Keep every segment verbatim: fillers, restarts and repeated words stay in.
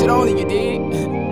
shit only, you dig?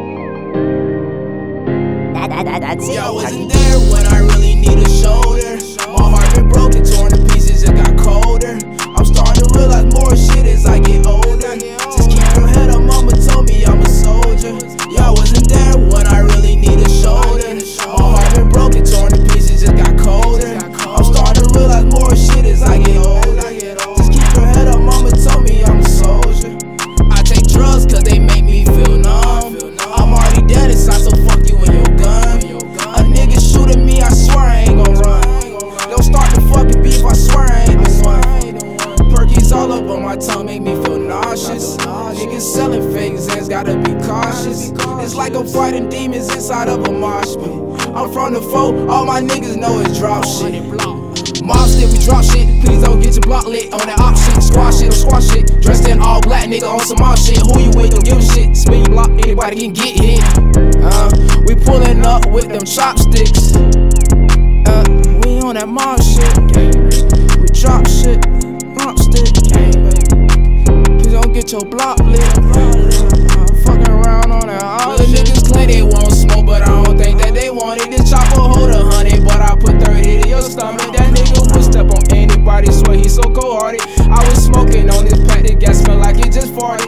That, that, that, that's it. Yeah, I wasn't there when I really need a shoulder. My heart been broken, torn to pieces, it got colder. I'm starting to realize more shit as I get older. Just keep your head up, mama told me I'm a soldier. Yeah, I wasn't there when I really need a shoulder. My heart been broken, torn to pieces, it got colder. I'm starting to realize more shit as I get older. Just keep your head up, mama told me I'm a soldier. I take drugs cause they make me feel numb. I'm already dead inside, so fuck you and your gun. A nigga shooting me, I swear I ain't gon' run. Don't start the fucking beef, I swear I ain't the one. Perky's all up on my tongue, make me feel nauseous. Niggas selling fake Zans, gotta be cautious. It's like I'm fighting demons inside of a mosh pit. I'm from the foe, all my niggas know it's drop shit. Mob stick, we drop shit. Please don't get your block lit on that op shit. Squash shit, or squash shit. Dressed in all black, nigga on some mob shit. Who you with, don't give a shit. Spin your block, anybody can get hit. Uh, we pulling up with them chopsticks. Uh, we on that mob shit. We drop shit, mob stick. Please don't get your block lit. Uh, fucking around on that all the niggas claim they want smoke, but I don't think that they want it. This chopper hold a hundred, but I put thirty to your stomach. That nigga would step on anybody, swear he's so cold-hearted. I was smoking on this pack, the gas smell like it just farted.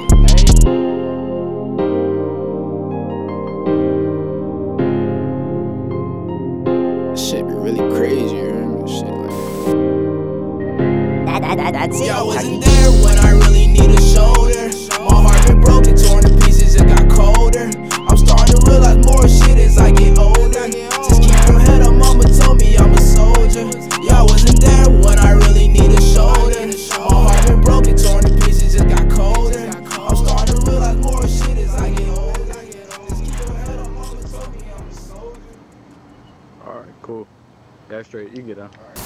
Shit be really crazy, you hear me? Shit like That, that, that, that's it. yeah, I wasn't there when I really need a shoulder. My heart been broken, torn to pieces, it got colder. I'm starting to realize more shit as I get older. Just keep your head up, mama told me I'm a soldier. Yeah, I wasn't there when I really need a shoulder. My heart been broken, torn to pieces, it got colder. I'm starting to realize more shit as I get older. Just keep your head up, mama told me I'm a soldier. Alright, cool. Yeah, straight. You can get down.